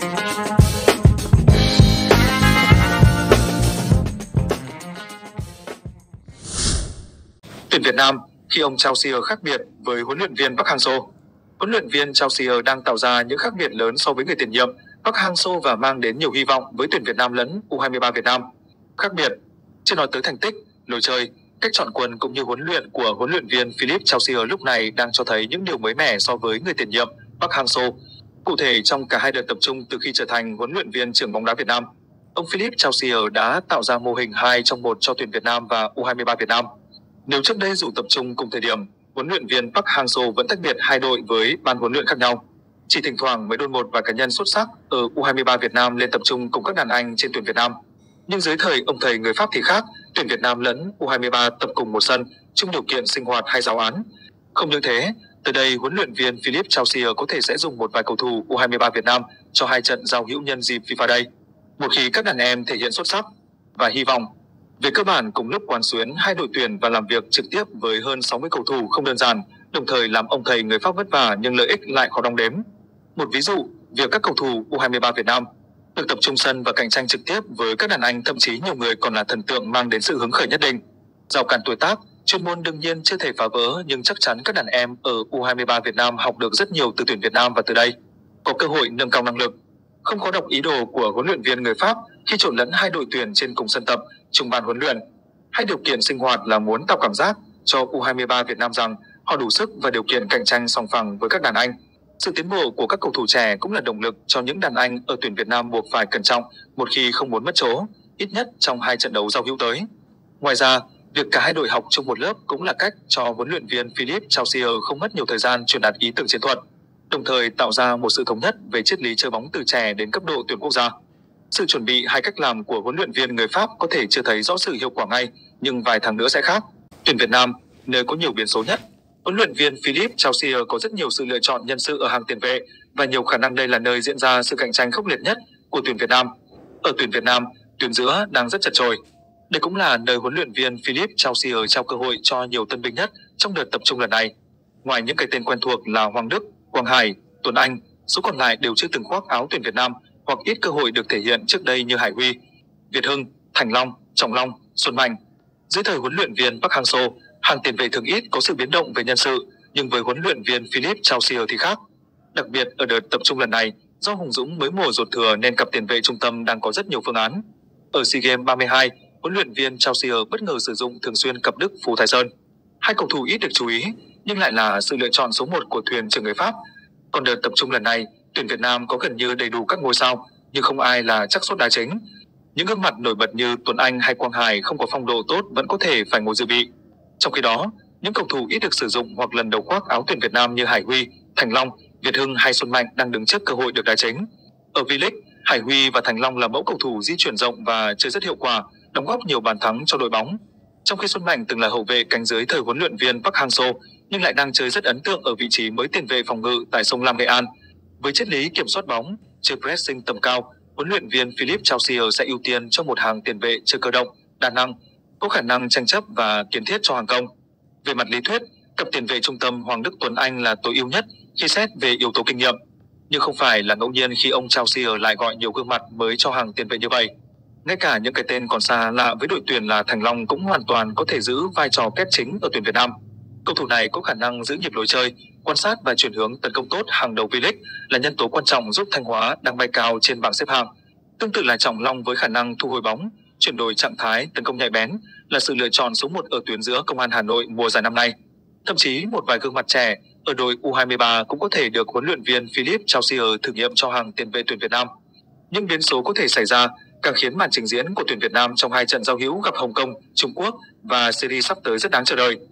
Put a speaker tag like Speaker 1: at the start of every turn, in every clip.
Speaker 1: Tuyển Việt Nam khi ông Chao Sier khác biệt với huấn luyện viên Park Hang-seo. Huấn luyện viên Chao Sier đang tạo ra những khác biệt lớn so với người tiền nhiệm Park Hang-seo và mang đến nhiều hy vọng với tuyển Việt Nam lẫn U23 Việt Nam. Khác biệt, chưa nói tới thành tích, lối chơi, cách chọn quân cũng như huấn luyện của huấn luyện viên Philippe Chao Sier lúc này đang cho thấy những điều mới mẻ so với người tiền nhiệm Park Hang-seo. Cụ thể, trong cả hai đợt tập trung từ khi trở thành huấn luyện viên trưởng bóng đá Việt Nam, ông Philippe Chao Sier đã tạo ra mô hình 2 trong 1 cho tuyển Việt Nam và U23 Việt Nam. Nếu trước đây dù tập trung cùng thời điểm, huấn luyện viên Park Hang-seo vẫn tách biệt hai đội với ban huấn luyện khác nhau. Chỉ thỉnh thoảng mới đôn một vài cá nhân xuất sắc ở U23 Việt Nam lên tập trung cùng các đàn anh trên tuyển Việt Nam. Nhưng dưới thời ông thầy người Pháp thì khác, tuyển Việt Nam lẫn U23 tập cùng một sân, chung điều kiện sinh hoạt hay giáo án. Không những thế, từ đây huấn luyện viên Philippe Chao Sier có thể sẽ dùng một vài cầu thủ U23 Việt Nam cho 2 trận giao hữu nhân dịp FIFA Day. Một khi các đàn em thể hiện xuất sắc và hy vọng, về cơ bản cùng lúc quán xuyến hai đội tuyển và làm việc trực tiếp với hơn 60 cầu thủ không đơn giản, đồng thời làm ông thầy người Pháp vất vả nhưng lợi ích lại khó đong đếm. Một ví dụ, việc các cầu thủ U23 Việt Nam được tập trung sân và cạnh tranh trực tiếp với các đàn anh, thậm chí nhiều người còn là thần tượng mang đến sự hứng khởi nhất định. Rào cản tuổi tác, chuyên môn đương nhiên chưa thể phá vỡ, nhưng chắc chắn các đàn em ở U23 Việt Nam học được rất nhiều từ tuyển Việt Nam và từ đây có cơ hội nâng cao năng lực. Không có đọc ý đồ của huấn luyện viên người Pháp khi trộn lẫn hai đội tuyển trên cùng sân tập, chung ban huấn luyện. Hay điều kiện sinh hoạt là muốn tạo cảm giác cho U23 Việt Nam rằng họ đủ sức và điều kiện cạnh tranh song phẳng với các đàn anh. Sự tiến bộ của các cầu thủ trẻ cũng là động lực cho những đàn anh ở tuyển Việt Nam buộc phải cẩn trọng một khi không muốn mất chỗ, ít nhất trong 2 trận đấu giao hữu tới. Ngoài ra, việc cả hai đội học chung một lớp cũng là cách cho huấn luyện viên Philippe Chao Sier không mất nhiều thời gian truyền đạt ý tưởng chiến thuật, đồng thời tạo ra một sự thống nhất về triết lý chơi bóng từ trẻ đến cấp độ tuyển quốc gia. Sự chuẩn bị hai cách làm của huấn luyện viên người Pháp có thể chưa thấy rõ sự hiệu quả ngay, nhưng vài tháng nữa sẽ khác. Tuyển Việt Nam, nơi có nhiều biến số nhất, huấn luyện viên Philippe Chao Sier có rất nhiều sự lựa chọn nhân sự ở hàng tiền vệ và nhiều khả năng đây là nơi diễn ra sự cạnh tranh khốc liệt nhất của tuyển Việt Nam. Ở tuyển Việt Nam, tuyến giữa đang rất chật chội. Đây cũng là nơi huấn luyện viên Philippe Chao Sier trao cơ hội cho nhiều tân binh nhất trong đợt tập trung lần này. Ngoài những cái tên quen thuộc là Hoàng Đức, Quang Hải, Tuấn Anh, số còn lại đều chưa từng khoác áo tuyển Việt Nam hoặc ít cơ hội được thể hiện trước đây như Hải Huy, Việt Hưng, Thành Long, Trọng Long, Xuân Mạnh. Dưới thời huấn luyện viên Park Hang-seo, hàng tiền vệ thường ít có sự biến động về nhân sự, nhưng với huấn luyện viên Philippe Chao Sier thì khác. Đặc biệt ở đợt tập trung lần này, do Hùng Dũng mới mùa ruột thừa nên cặp tiền vệ trung tâm đang có rất nhiều phương án. Ở SEA Games 32, huấn luyện viên Chao Sier bất ngờ sử dụng thường xuyên cặp Đức Phú Thái Sơn. Hai cầu thủ ít được chú ý, nhưng lại là sự lựa chọn số 1 của thuyền trưởng người Pháp. Còn đợt tập trung lần này, tuyển Việt Nam có gần như đầy đủ các ngôi sao, nhưng không ai là chắc sốt đá chính. Những gương mặt nổi bật như Tuấn Anh hay Quang Hải không có phong độ tốt vẫn có thể phải ngồi dự bị. Trong khi đó, những cầu thủ ít được sử dụng hoặc lần đầu khoác áo tuyển Việt Nam như Hải Huy, Thành Long, Việt Hưng hay Xuân Mạnh đang đứng trước cơ hội được đá chính. Ở V-League, Hải Huy và Thành Long là mẫu cầu thủ di chuyển rộng và chơi rất hiệu quả, đóng góp nhiều bàn thắng cho đội bóng. Trong khi Xuân Mạnh từng là hậu vệ cánh dưới thời huấn luyện viên Park Hang-seo, nhưng lại đang chơi rất ấn tượng ở vị trí mới tiền vệ phòng ngự tại Sông Lam Nghệ An. Với triết lý kiểm soát bóng, chơi pressing tầm cao, huấn luyện viên Philippe Chao Sier sẽ ưu tiên cho một hàng tiền vệ chơi cơ động, đa năng, có khả năng tranh chấp và kiến thiết cho hàng công. Về mặt lý thuyết, cặp tiền vệ trung tâm Hoàng Đức Tuấn Anh là tối ưu nhất khi xét về yếu tố kinh nghiệm. Nhưng không phải là ngẫu nhiên khi ông Chao Sier lại gọi nhiều gương mặt mới cho hàng tiền vệ như vậy. Ngay cả những cái tên còn xa lạ với đội tuyển là Thành Long cũng hoàn toàn có thể giữ vai trò kép chính ở tuyển Việt Nam. Cầu thủ này có khả năng giữ nhịp lối chơi, quan sát và chuyển hướng tấn công tốt hàng đầu V-League, là nhân tố quan trọng giúp Thanh Hóa đang bay cao trên bảng xếp hạng. Tương tự là Trọng Long với khả năng thu hồi bóng, chuyển đổi trạng thái, tấn công nhạy bén, là sự lựa chọn số 1 ở tuyến giữa Công an Hà Nội mùa giải năm nay. Thậm chí một vài gương mặt trẻ ở đội U23 cũng có thể được huấn luyện viên Philippe Chao Sier thử nghiệm cho hàng tiền vệ tuyển Việt Nam. Nhưng biến số có thể xảy ra càng khiến màn trình diễn của tuyển Việt Nam trong 2 trận giao hữu gặp Hồng Kông, Trung Quốc và series sắp tới rất đáng chờ đợi.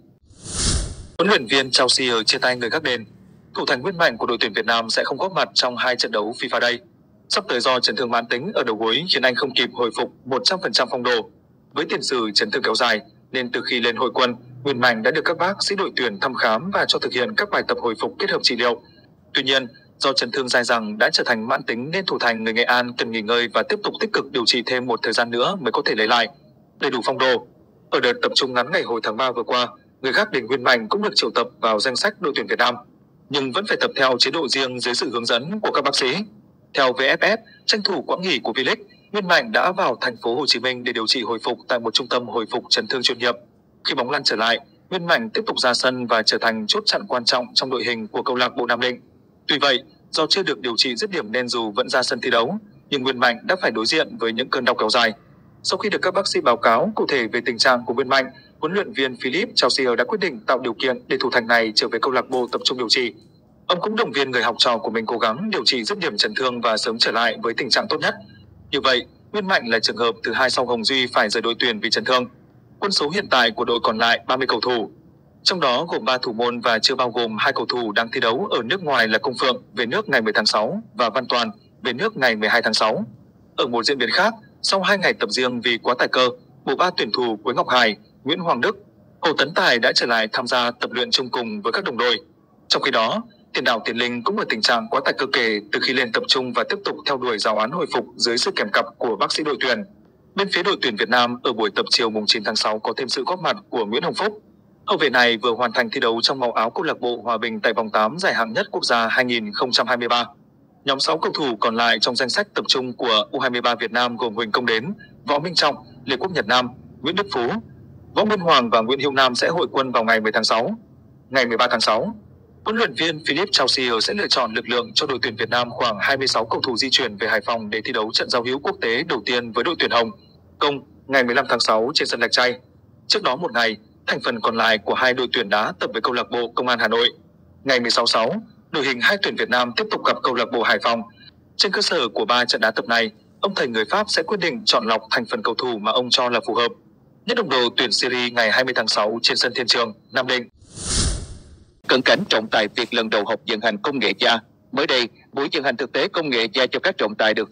Speaker 1: Huấn luyện viên Chao Sier chia tay người gác đền. Thủ thành huyết mạnh của đội tuyển Việt Nam sẽ không góp mặt trong 2 trận đấu FIFA Day. Sắp tới do chấn thương mãn tính ở đầu gối khiến anh không kịp hồi phục 100% phong độ. Với tiền sử chấn thương kéo dài nên từ khi lên hội quân, Nguyên Mạnh đã được các bác sĩ đội tuyển thăm khám và cho thực hiện các bài tập hồi phục kết hợp trị liệu. Tuy nhiên, do chấn thương dai dẳng đã trở thành mãn tính nên thủ thành người Nghệ An cần nghỉ ngơi và tiếp tục tích cực điều trị thêm một thời gian nữa mới có thể lấy lại đầy đủ phong độ. Ở đợt tập trung ngắn ngày hồi tháng 3 vừa qua, người gác đền Nguyên Mạnh cũng được triệu tập vào danh sách đội tuyển Việt Nam, nhưng vẫn phải tập theo chế độ riêng dưới sự hướng dẫn của các bác sĩ. Theo VFF, tranh thủ quãng nghỉ của V-League, Nguyên Mạnh đã vào thành phố Hồ Chí Minh để điều trị hồi phục tại một trung tâm hồi phục chấn thương chuyên nghiệp. Khi bóng lăn trở lại, Nguyên Mạnh tiếp tục ra sân và trở thành chốt chặn quan trọng trong đội hình của câu lạc bộ Nam Định. Tuy vậy, do chưa được điều trị dứt điểm nên dù vẫn ra sân thi đấu, nhưng Nguyên Mạnh đã phải đối diện với những cơn đau kéo dài. Sau khi được các bác sĩ báo cáo cụ thể về tình trạng của Nguyên Mạnh, huấn luyện viên Philip Chausier đã quyết định tạo điều kiện để thủ thành này trở về câu lạc bộ tập trung điều trị. Ông cũng động viên người học trò của mình cố gắng điều trị dứt điểm chấn thương và sớm trở lại với tình trạng tốt nhất. Như vậy, Nguyên Mạnh là trường hợp thứ hai sau Hồng Duy phải rời đội tuyển vì chấn thương. Quân số hiện tại của đội còn lại 30 cầu thủ, trong đó gồm 3 thủ môn và chưa bao gồm 2 cầu thủ đang thi đấu ở nước ngoài là Công Phượng về nước ngày 10 tháng 6 và Văn Toàn về nước ngày 12 tháng 6. Ở một diễn biến khác, sau 2 ngày tập riêng vì quá tải cơ, bộ ba tuyển thủ Quế Ngọc Hải, Nguyễn Hoàng Đức, Hồ Tấn Tài đã trở lại tham gia tập luyện chung cùng với các đồng đội. Trong khi đó, tiền đạo Tiến Linh cũng ở tình trạng quá tải cơ kể từ khi lên tập trung và tiếp tục theo đuổi giáo án hồi phục dưới sự kèm cặp của bác sĩ đội tuyển. Bên phía đội tuyển Việt Nam ở buổi tập chiều mùng 9 tháng 6 có thêm sự góp mặt của Nguyễn Hồng Phúc. Hậu vệ này vừa hoàn thành thi đấu trong màu áo câu lạc bộ Hòa Bình tại vòng 8 giải hạng nhất quốc gia 2023. Nhóm 6 cầu thủ còn lại trong danh sách tập trung của U23 Việt Nam gồm Huỳnh Công Đến, Võ Minh Trọng, Lê Quốc Nhật Nam, Nguyễn Đức Phú, Võ Nguyên Hoàng và Nguyễn Hữu Nam sẽ hội quân vào ngày 10 tháng 6. Ngày 13 tháng 6, huấn luyện viên Philip Chausier sẽ lựa chọn lực lượng cho đội tuyển Việt Nam khoảng 26 cầu thủ di chuyển về Hải Phòng để thi đấu trận giao hữu quốc tế đầu tiên với đội tuyển Hồng Công ngày 15 tháng 6 trên sân Lạch Tray. Trước đó một ngày, thành phần còn lại của hai đội tuyển đá tập với câu lạc bộ Công an Hà Nội. Ngày 16/6, đội hình hai tuyển Việt Nam tiếp tục gặp câu lạc bộ Hải Phòng. Trên cơ sở của 3 trận đá tập này, ông thầy người Pháp sẽ quyết định chọn lọc thành phần cầu thủ mà ông cho là phù hợp. Nhất đồng đội tuyển Syria ngày 20 tháng 6 trên sân Thiên Trường, Nam Định.
Speaker 2: Cận cảnh trọng tài Việt lần đầu học vận hành công nghệ da. Mới đây, buổi vận hành thực tế công nghệ da cho các trọng tài được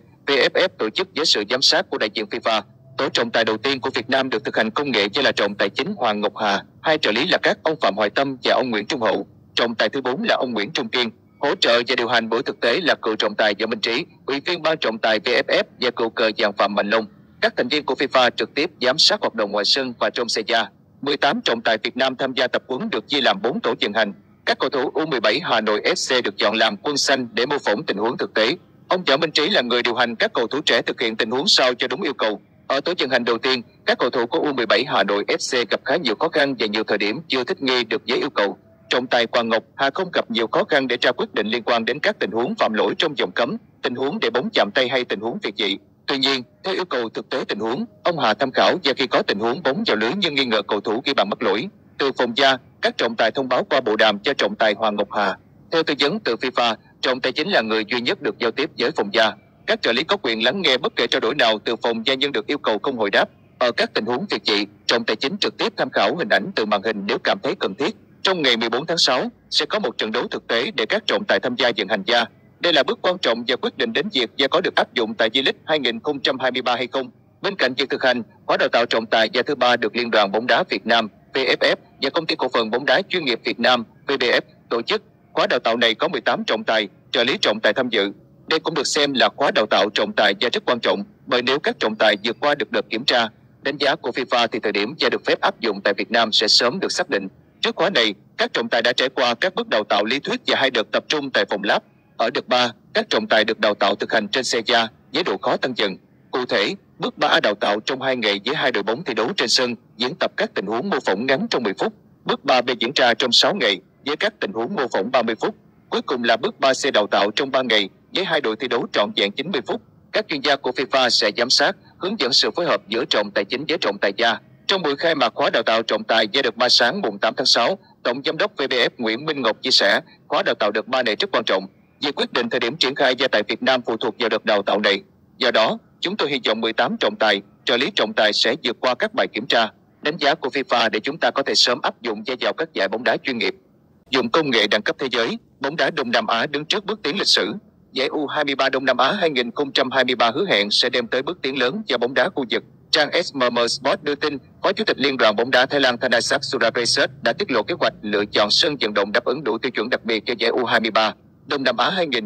Speaker 2: VFF tổ chức với sự giám sát của đại diện FIFA. Tổ trọng tài đầu tiên của Việt Nam được thực hành công nghệ da là trọng tài chính Hoàng Ngọc Hà, hai trợ lý là các ông Phạm Hoài Tâm và ông Nguyễn Trung Hậu. Trọng tài thứ 4 là ông Nguyễn Trung Kiên. Hỗ trợ và điều hành buổi thực tế là cựu trọng tài Võ Minh Trí, ủy viên ban trọng tài VFF và cựu cờ vàng Phạm Mạnh Long. Các thành viên của FIFA trực tiếp giám sát hoạt động ngoài sân và trong xe da. 18 trọng tài Việt Nam tham gia tập huấn được chia làm 4 tổ vận hành. Các cầu thủ U17 Hà Nội FC được chọn làm quân xanh để mô phỏng tình huống thực tế. Ông Võ Minh Trí là người điều hành các cầu thủ trẻ thực hiện tình huống sao cho đúng yêu cầu. Ở tổ vận hành đầu tiên, các cầu thủ của U17 Hà Nội FC gặp khá nhiều khó khăn và nhiều thời điểm chưa thích nghi được với yêu cầu. Trọng tài Hoàng Ngọc Hà không gặp nhiều khó khăn để ra quyết định liên quan đến các tình huống phạm lỗi trong vòng cấm, tình huống để bóng chạm tay hay tình huống việt dị. Tuy nhiên, theo yêu cầu thực tế tình huống, ông Hà tham khảo và khi có tình huống bóng vào lưới nhưng nghi ngờ cầu thủ ghi bàn mắc lỗi, từ phòng VAR, các trọng tài thông báo qua bộ đàm cho trọng tài Hoàng Ngọc Hà. Theo tư vấn từ FIFA, trọng tài chính là người duy nhất được giao tiếp với phòng VAR. Các trợ lý có quyền lắng nghe bất kể trao đổi nào từ phòng VAR nhưng được yêu cầu không hồi đáp. Ở các tình huống việt dị, trọng tài chính trực tiếp tham khảo hình ảnh từ màn hình nếu cảm thấy cần thiết. Trong ngày 14 tháng 6, sẽ có một trận đấu thực tế để các trọng tài tham gia vận hành VAR. Đây là bước quan trọng và quyết định đến việc VAR có được áp dụng tại V-League 2023 hay không. Bên cạnh việc thực hành, khóa đào tạo trọng tài VAR thứ 3 được Liên đoàn bóng đá Việt Nam (VFF) và Công ty cổ phần bóng đá chuyên nghiệp Việt Nam (VBF) tổ chức. Khóa đào tạo này có 18 trọng tài, trợ lý trọng tài tham dự. Đây cũng được xem là khóa đào tạo trọng tài VAR rất quan trọng, bởi nếu các trọng tài vượt qua được đợt kiểm tra, đánh giá của FIFA thì thời điểm VAR được phép áp dụng tại Việt Nam sẽ sớm được xác định. Trước khóa này, các trọng tài đã trải qua các bước đào tạo lý thuyết và 2 đợt tập trung tại phòng lab. Ở đợt 3, các trọng tài được đào tạo thực hành trên xe VAR với độ khó tăng dần. Cụ thể, bước 3 đào tạo trong 2 ngày với 2 đội bóng thi đấu trên sân, diễn tập các tình huống mô phỏng ngắn trong 10 phút. Bước 3B diễn ra trong 6 ngày với các tình huống mô phỏng 30 phút. Cuối cùng là bước 3C đào tạo trong 3 ngày với 2 đội thi đấu trọn vẹn 90 phút. Các chuyên gia của FIFA sẽ giám sát, hướng dẫn sự phối hợp giữa trọng tài chính với trọng tài VAR. Trong buổi khai mạc khóa đào tạo trọng tài VAR đợt 3 sáng mùng 8 tháng 6, Tổng giám đốc VBF Nguyễn Minh Ngọc chia sẻ, khóa đào tạo đợt 3 này rất quan trọng. Việc quyết định thời điểm triển khai VAR tại Việt Nam phụ thuộc vào đợt đào tạo này. Do đó, chúng tôi hy vọng 18 trọng tài, trợ lý trọng tài sẽ vượt qua các bài kiểm tra, đánh giá của FIFA để chúng ta có thể sớm áp dụng VAR vào các giải bóng đá chuyên nghiệp. Dùng công nghệ đẳng cấp thế giới, bóng đá Đông Nam Á đứng trước bước tiến lịch sử. Giải U23 Đông Nam Á 2023 hứa hẹn sẽ đem tới bước tiến lớn cho bóng đá khu vực. Trang SMM Sport đưa tin, Phó Chủ tịch Liên đoàn bóng đá Thái Lan Thanasak Surapresut đã tiết lộ kế hoạch lựa chọn sân vận động đáp ứng đủ tiêu chuẩn đặc biệt cho giải U23 Đông Nam Á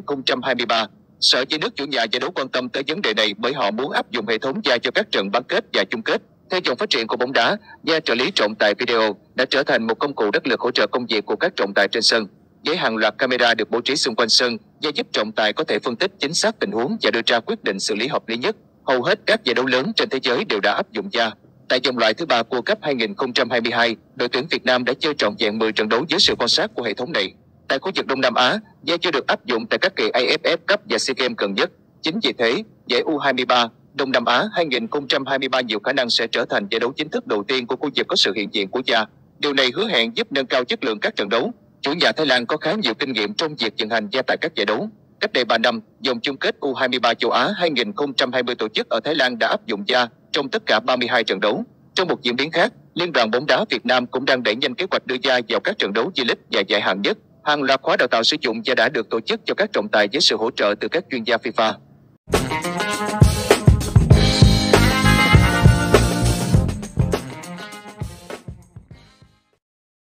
Speaker 2: 2023. Sở chỉ nước chủ nhà giải đấu quan tâm tới vấn đề này bởi họ muốn áp dụng hệ thống VAR cho các trận bán kết và chung kết. Theo dòng phát triển của bóng đá, VAR trợ lý trọng tài video đã trở thành một công cụ đắc lực hỗ trợ công việc của các trọng tài trên sân. Với hàng loạt camera được bố trí xung quanh sân, và giúp trọng tài có thể phân tích chính xác tình huống và đưa ra quyết định xử lý hợp lý nhất. Hầu hết các giải đấu lớn trên thế giới đều đã áp dụng VAR. Tại vòng loại thứ 3 World Cup 2022, đội tuyển Việt Nam đã chơi trọn vẹn 10 trận đấu dưới sự quan sát của hệ thống này. Tại khu vực Đông Nam Á, VAR chưa được áp dụng tại các kỳ AFF Cup và SEA Games gần nhất. Chính vì thế, giải U23 Đông Nam Á 2023 nhiều khả năng sẽ trở thành giải đấu chính thức đầu tiên của khu vực có sự hiện diện của VAR. Điều này hứa hẹn giúp nâng cao chất lượng các trận đấu. Chủ nhà Thái Lan có khá nhiều kinh nghiệm trong việc vận hành VAR tại các giải đấu. Cách đây 3 năm, vòng chung kết U23 châu Á 2020 tổ chức ở Thái Lan đã áp dụng VAR trong tất cả 32 trận đấu. Trong một diễn biến khác, Liên đoàn bóng đá Việt Nam cũng đang đẩy nhanh kế hoạch đưa VAR vào các trận đấu V-League và giải hạng nhất. Hàng loạt khóa đào tạo sử dụng VAR đã được tổ chức cho các trọng tài với sự hỗ trợ từ các chuyên gia FIFA.